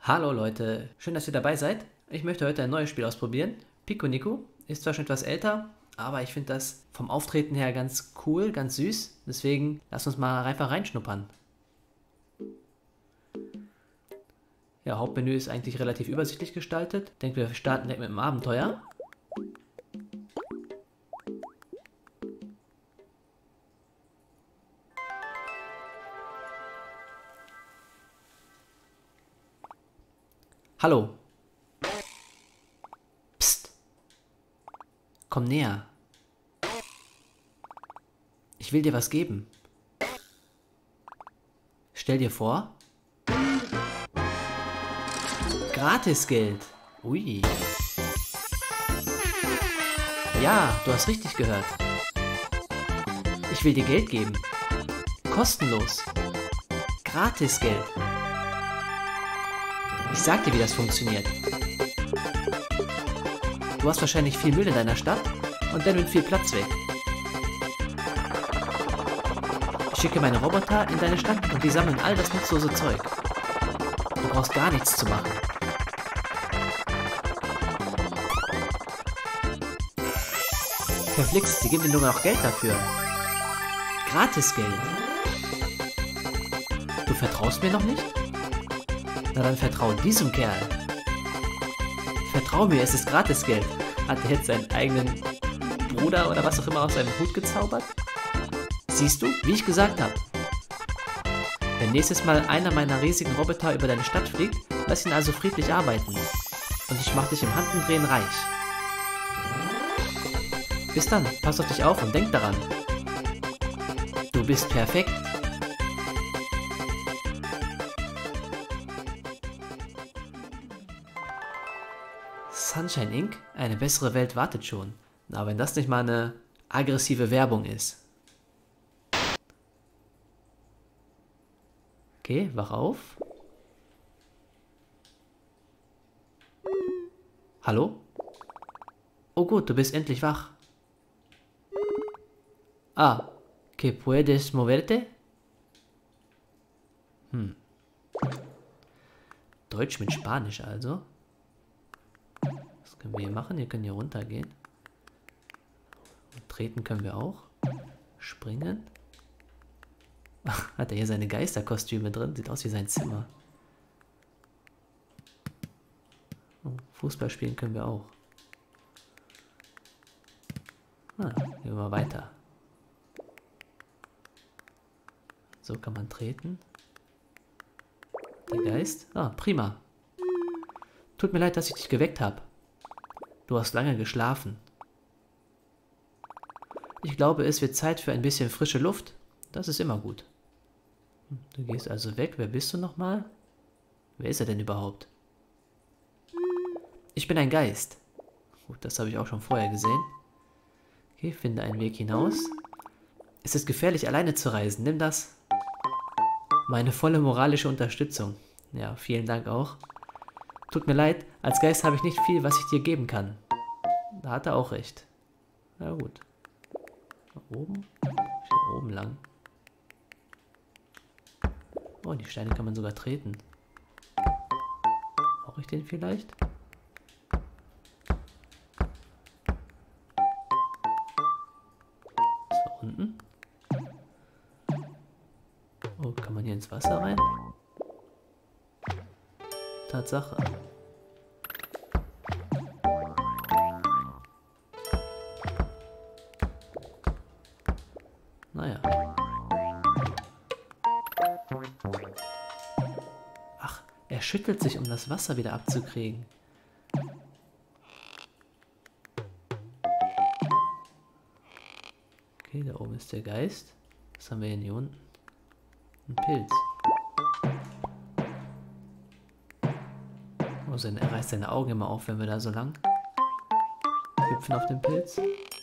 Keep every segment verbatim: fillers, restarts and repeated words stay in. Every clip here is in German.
Hallo Leute, schön, dass ihr dabei seid. Ich möchte heute ein neues Spiel ausprobieren. Pikuniku ist zwar schon etwas älter, aber ich finde das vom Auftreten her ganz cool, ganz süß. Deswegen lasst uns mal einfach reinschnuppern. Ja, Hauptmenü ist eigentlich relativ übersichtlich gestaltet. Ich denke, wir starten direkt mit dem Abenteuer. Hallo. Psst. Komm näher. Ich will dir was geben. Stell dir vor. Gratisgeld. Ui. Ja, du hast richtig gehört. Ich will dir Geld geben. Kostenlos. Gratisgeld. Ich sag dir, wie das funktioniert. Du hast wahrscheinlich viel Müll in deiner Stadt und dann nimmt viel Platz weg. Ich schicke meine Roboter in deine Stadt und die sammeln all das nutzlose Zeug. Du brauchst gar nichts zu machen. Verflixt, sie geben dir nur noch Geld dafür. Gratisgeld. Du vertraust mir noch nicht? Na dann vertrau diesem Kerl. Vertrau mir, es ist Gratisgeld. Hat er jetzt seinen eigenen Bruder oder was auch immer aus seinem Hut gezaubert? Siehst du, wie ich gesagt habe. Wenn nächstes Mal einer meiner riesigen Roboter über deine Stadt fliegt, lass ihn also friedlich arbeiten. Und ich mach dich im Handumdrehen reich. Bis dann, pass auf dich auf und denk daran. Du bist perfekt. Sunshine Incorporated? Eine bessere Welt wartet schon. Aber wenn das nicht mal eine aggressive Werbung ist. Okay, wach auf. Hallo? Oh gut, du bist endlich wach. Ah, ¿que puedes moverte? Hm. Deutsch mit Spanisch also. Was können wir hier machen? Wir können hier runtergehen. Und treten können wir auch. Springen. Hat er hier seine Geisterkostüme drin? Sieht aus wie sein Zimmer. Oh, Fußball spielen können wir auch. Ah, gehen wir mal weiter. So kann man treten. Der Geist. Ah, prima. Tut mir leid, dass ich dich geweckt habe. Du hast lange geschlafen. Ich glaube, es wird Zeit für ein bisschen frische Luft. Das ist immer gut. Du gehst also weg. Wer bist du nochmal? Wer ist er denn überhaupt? Ich bin ein Geist. Gut, das habe ich auch schon vorher gesehen. Okay, finde einen Weg hinaus. Es ist gefährlich, alleine zu reisen. Nimm das. Meine volle moralische Unterstützung. Ja, vielen Dank auch. Tut mir leid, als Geist habe ich nicht viel, was ich dir geben kann. Da hat er auch recht. Na gut. Nach oben? Hier oben lang. Oh, die Steine kann man sogar treten. Brauche ich den vielleicht? So, unten. Oh, kann man hier ins Wasser rein? Tatsache. Naja. Ach, er schüttelt sich, um das Wasser wieder abzukriegen. Okay, da oben ist der Geist. Was haben wir denn hier unten? Ein Pilz. Also er reißt seine Augen immer auf, wenn wir da so lang hüpfen auf den Pilz.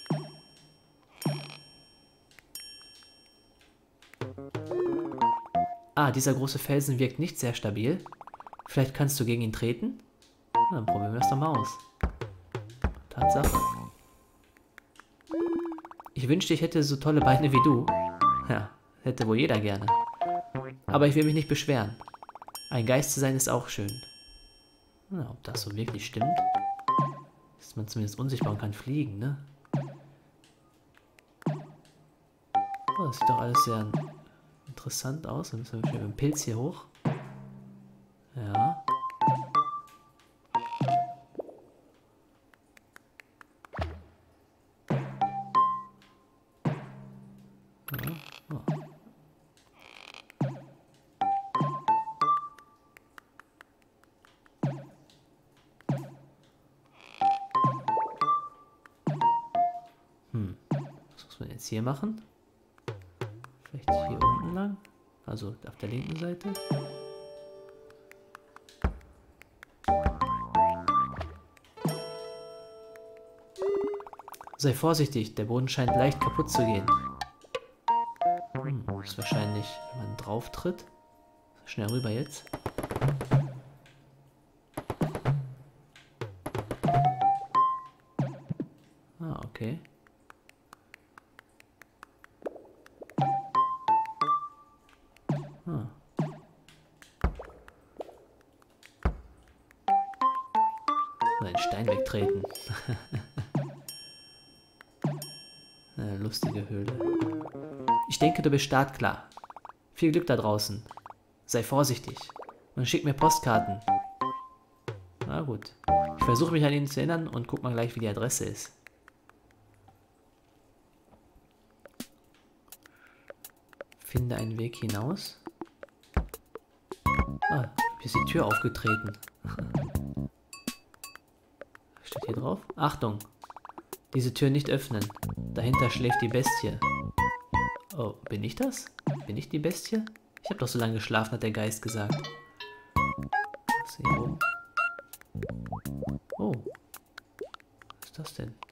Ah, dieser große Felsen wirkt nicht sehr stabil. Vielleicht kannst du gegen ihn treten? Na, dann probieren wir es doch mal aus. Tatsache. Ich wünschte, ich hätte so tolle Beine wie du. Ja, hätte wohl jeder gerne. Aber ich will mich nicht beschweren. Ein Geist zu sein ist auch schön. Ja, ob das so wirklich stimmt. Dass man zumindest unsichtbar und kann fliegen, ne? Oh, das sieht doch alles sehr interessant aus. Dann müssen wir mit dem Pilz hier hoch. Ja. Hm. Was muss man jetzt hier machen? Vielleicht hier unten lang? Also auf der linken Seite? Sei vorsichtig, der Boden scheint leicht kaputt zu gehen. Hm, das ist wahrscheinlich, wenn man drauf tritt. Schnell rüber jetzt. Ah, okay. Ah. Den Stein wegtreten. Eine lustige Höhle. Ich denke, du bist startklar. Viel Glück da draußen. Sei vorsichtig. Und schick mir Postkarten. Na gut. Ich versuche mich an ihn zu erinnern und guck mal gleich, wie die Adresse ist. Finde einen Weg hinaus. Ah, hier ist die Tür aufgetreten. Steht hier drauf? Achtung! Diese Tür nicht öffnen. Dahinter schläft die Bestie. Oh, bin ich das? Bin ich die Bestie? Ich habe doch so lange geschlafen, hat der Geist gesagt. Was ist hier oben? Oh. Was ist das denn?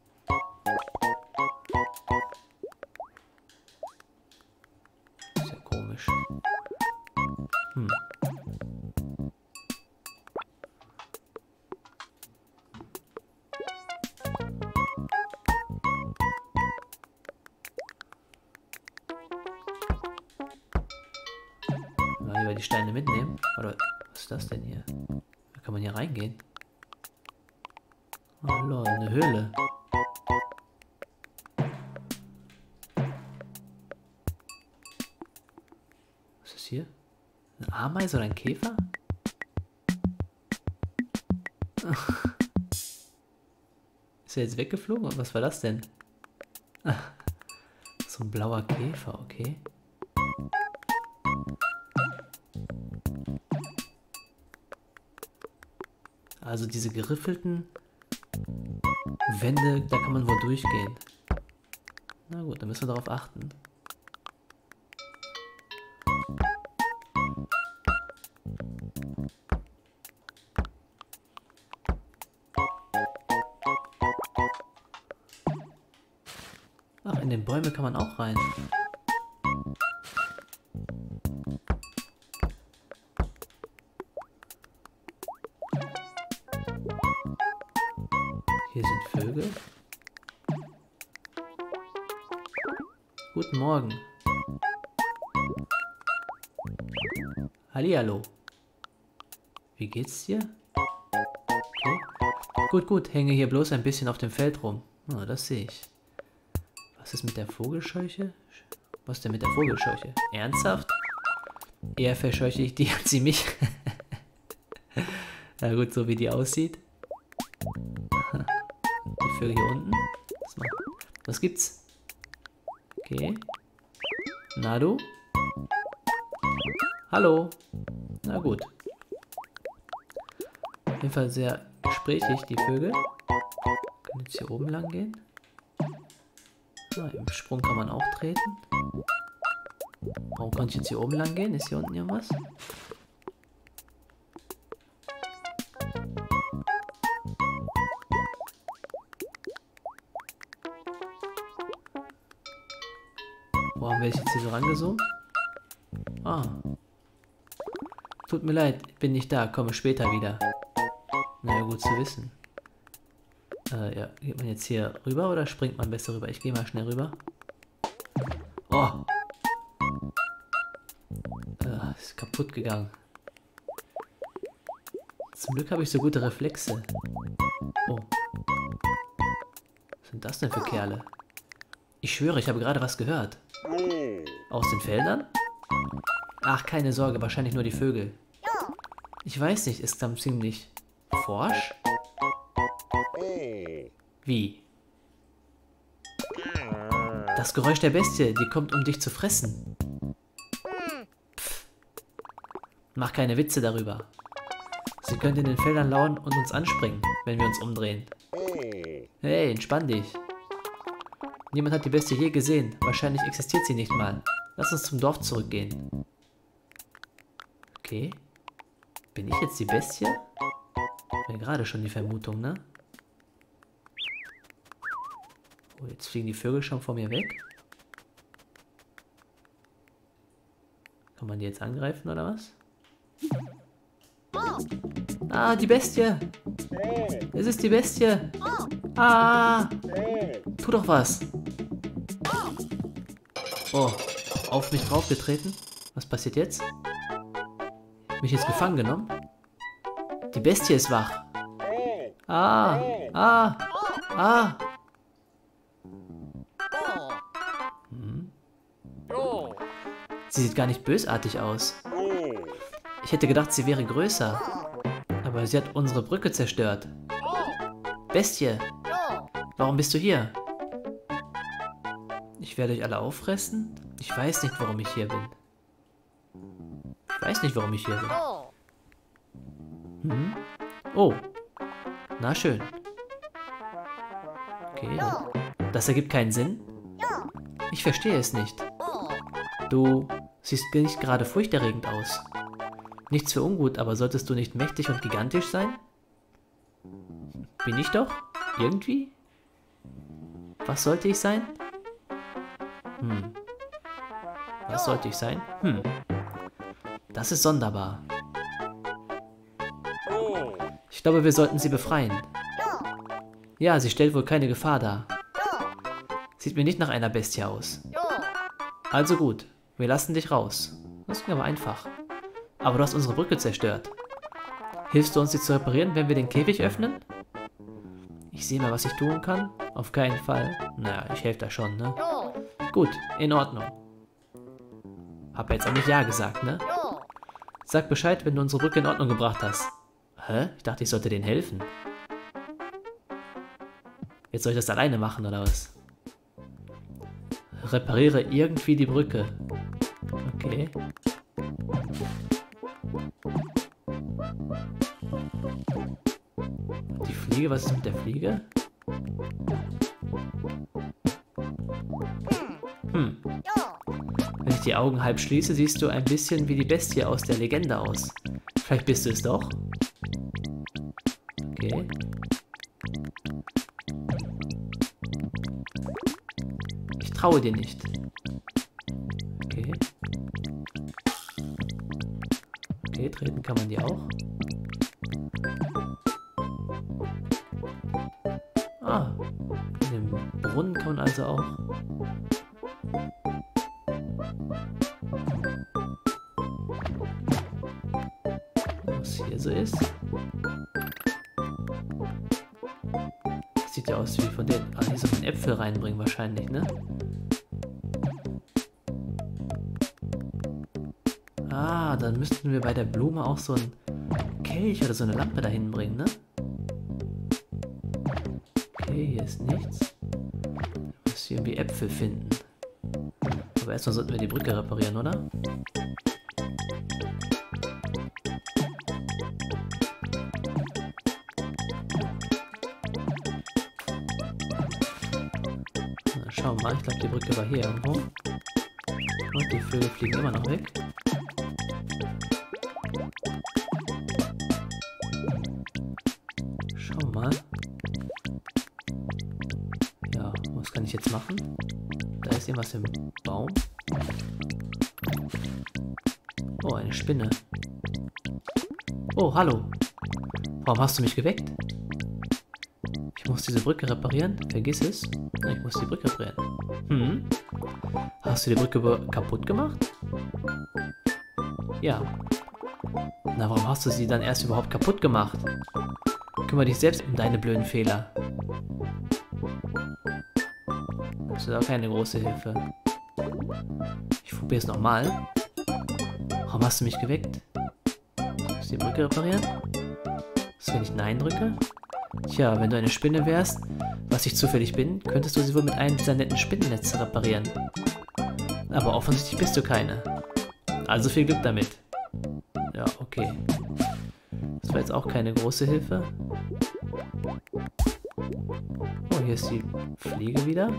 Ist ja komisch. Hm. Mal lieber die Steine mitnehmen. Oder was ist das denn hier? Da kann man hier reingehen. Oh lol, eine Höhle. Was ist hier? Eine Ameise oder ein Käfer? Ist er jetzt weggeflogen? Und was war das denn? So ein blauer Käfer, okay. Also diese geriffelten Wände, da kann man wohl durchgehen. Na gut, dann müssen wir darauf achten. Ach, in den Bäume kann man auch rein. Hier sind Vögel. Guten Morgen. Hallihallo. Wie geht's dir? Okay. Gut, gut, hänge hier bloß ein bisschen auf dem Feld rum. Oh, das sehe ich. Was ist mit der Vogelscheuche? Was denn mit der Vogelscheuche? Ernsthaft? Eher verscheuche ich die als sie mich. Na gut, so wie die aussieht. Die Vögel hier unten. Was, macht? Was gibt's? Okay. Na du? Hallo? Na gut. Auf jeden Fall sehr gesprächig, die Vögel. Können jetzt hier oben lang gehen. Ah, im Sprung kann man auch treten. Warum konnte ich jetzt hier oben lang gehen? Ist hier unten irgendwas? Warum werde ich jetzt hier so rangezoomt? Ah. Tut mir leid, bin nicht da, komme später wieder. Na ja, gut zu wissen. Äh, ja, geht man jetzt hier rüber oder springt man besser rüber? Ich gehe mal schnell rüber. Oh! Äh, ist kaputt gegangen. Zum Glück habe ich so gute Reflexe. Oh. Was sind das denn für Kerle? Ich schwöre, ich habe gerade was gehört. Aus den Feldern? Ach, keine Sorge, wahrscheinlich nur die Vögel. Ich weiß nicht, ist dann ziemlich forsch? Wie? Das Geräusch der Bestie, die kommt, um dich zu fressen. Pff. Mach keine Witze darüber. Sie könnte in den Feldern lauern und uns anspringen, wenn wir uns umdrehen. Hey, entspann dich. Niemand hat die Bestie je gesehen. Wahrscheinlich existiert sie nicht mal. Lass uns zum Dorf zurückgehen. Okay. Bin ich jetzt die Bestie? War gerade schon die Vermutung, ne? Oh, jetzt fliegen die Vögel schon vor mir weg. Kann man die jetzt angreifen, oder was? Ah, die Bestie! Es ist die Bestie! Ah! Tu doch was! Oh, auf mich draufgetreten? Was passiert jetzt? Mich jetzt gefangen genommen? Die Bestie ist wach! Ah! Ah! Ah! Hm. Sie sieht gar nicht bösartig aus. Ich hätte gedacht, sie wäre größer. Aber sie hat unsere Brücke zerstört. Bestie! Warum bist du hier? Ich werde euch alle auffressen? Ich weiß nicht, warum ich hier bin. Ich weiß nicht, warum ich hier bin. Hm? Oh. Na schön. Okay. Das ergibt keinen Sinn? Ich verstehe es nicht. Du siehst nicht gerade furchterregend aus. Nichts für ungut, aber solltest du nicht mächtig und gigantisch sein? Bin ich doch? Irgendwie? Was sollte ich sein? Hm. Was sollte ich sein? Hm. Das ist sonderbar. Ich glaube, wir sollten sie befreien. Ja, sie stellt wohl keine Gefahr dar. Sieht mir nicht nach einer Bestie aus. Also gut, wir lassen dich raus. Das ging aber einfach. Aber du hast unsere Brücke zerstört. Hilfst du uns, sie zu reparieren, wenn wir den Käfig öffnen? Ich sehe mal, was ich tun kann. Auf keinen Fall. Naja, ich helfe da schon, ne? Gut, in Ordnung. Hab jetzt auch nicht Ja gesagt, ne? Sag Bescheid, wenn du unsere Brücke in Ordnung gebracht hast. Hä? Ich dachte, ich sollte denen helfen. Jetzt soll ich das alleine machen, oder was? Repariere irgendwie die Brücke. Okay. Die Fliege, was ist mit der Fliege? Hm. Wenn ich die Augen halb schließe, siehst du ein bisschen wie die Bestie aus der Legende aus. Vielleicht bist du es doch. Okay. Ich traue dir nicht. Okay. Okay, treten kann man die auch. Ah, in dem Brunnen kann man also auch. Was hier so ist. Sieht ja aus wie von den. Ah, hier soll man Äpfel reinbringen wahrscheinlich, ne? Ah, dann müssten wir bei der Blume auch so ein Kelch oder so eine Lampe dahin bringen, ne? Okay, hier ist nichts. Wir müssen hier irgendwie Äpfel finden. Aber erstmal sollten wir die Brücke reparieren, oder? Na, schauen wir mal, ich glaube die Brücke war hier irgendwo. Und die Vögel fliegen immer noch weg. Schau mal. Ja, was kann ich jetzt machen? Da ist irgendwas im Baum. Oh, eine Spinne. Oh, hallo. Warum hast du mich geweckt? Ich muss diese Brücke reparieren. Vergiss es. Ich muss die Brücke reparieren. Hm? Hast du die Brücke kaputt gemacht? Ja. Na, warum hast du sie dann erst überhaupt kaputt gemacht? Kümmere dich selbst um deine blöden Fehler. Das ist auch keine große Hilfe. Ich probiere es nochmal. Warum hast du mich geweckt? Soll ich die Brücke reparieren? Was, wenn ich Nein drücke? Tja, wenn du eine Spinne wärst, was ich zufällig bin, könntest du sie wohl mit einem dieser netten Spinnennetze reparieren. Aber offensichtlich bist du keine. Also viel Glück damit. Ja, okay. Das war jetzt auch keine große Hilfe. Oh, hier ist die Fliege wieder.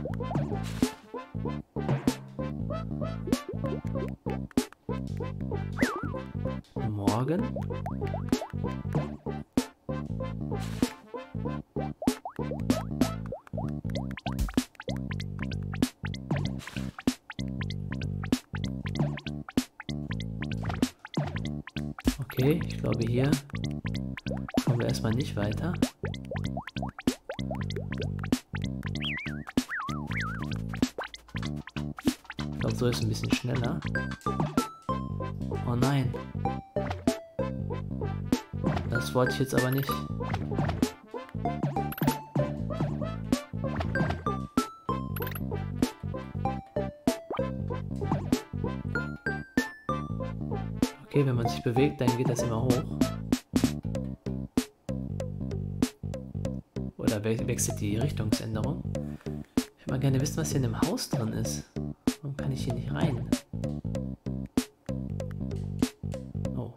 Morgen. Okay, ich glaube hier kommen wir erstmal nicht weiter. Ich glaube, so ist es ein bisschen schneller. Oh nein. Das wollte ich jetzt aber nicht. Okay, wenn man sich bewegt, dann geht das immer hoch. Oder we wechselt die Richtungsänderung. Ich würde mal gerne wissen, was hier in dem Haus drin ist. Warum kann ich hier nicht rein? Oh.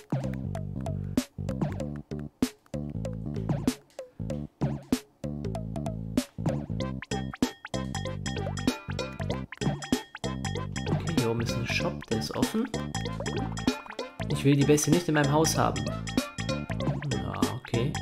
Okay, hier oben ist ein Shop, der ist offen. Ich will die Bestie nicht in meinem Haus haben. Ja, okay.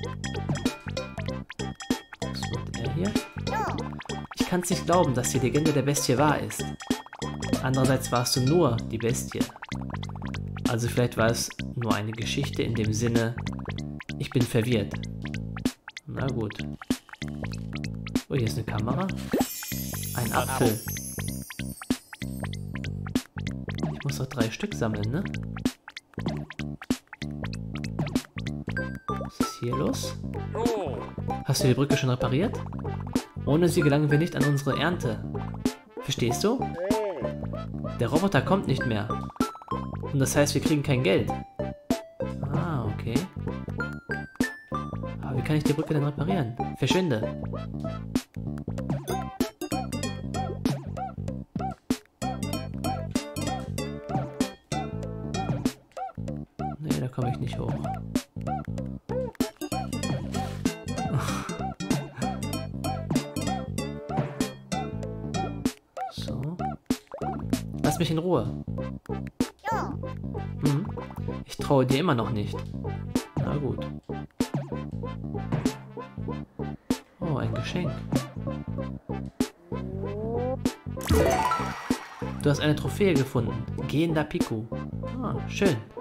Was macht er hier? Ich kann es nicht glauben, dass die Legende der Bestie wahr ist. Andererseits warst du nur die Bestie. Also vielleicht war es nur eine Geschichte in dem Sinne, ich bin verwirrt. Na gut. Oh, hier ist eine Kamera. Ein Apfel. Ich muss doch drei Stück sammeln, ne? Was ist hier los? Hast du die Brücke schon repariert? Ohne sie gelangen wir nicht an unsere Ernte. Verstehst du? Der Roboter kommt nicht mehr. Und das heißt, wir kriegen kein Geld. Ah, okay. Aber wie kann ich die Brücke denn reparieren? Verschwinde. Nee, da komme ich nicht hoch. So. Lass mich in Ruhe. Hm. Ich traue dir immer noch nicht. Na gut. Oh, ein Geschenk. Du hast eine Trophäe gefunden. Gehender Piku. Ah, schön.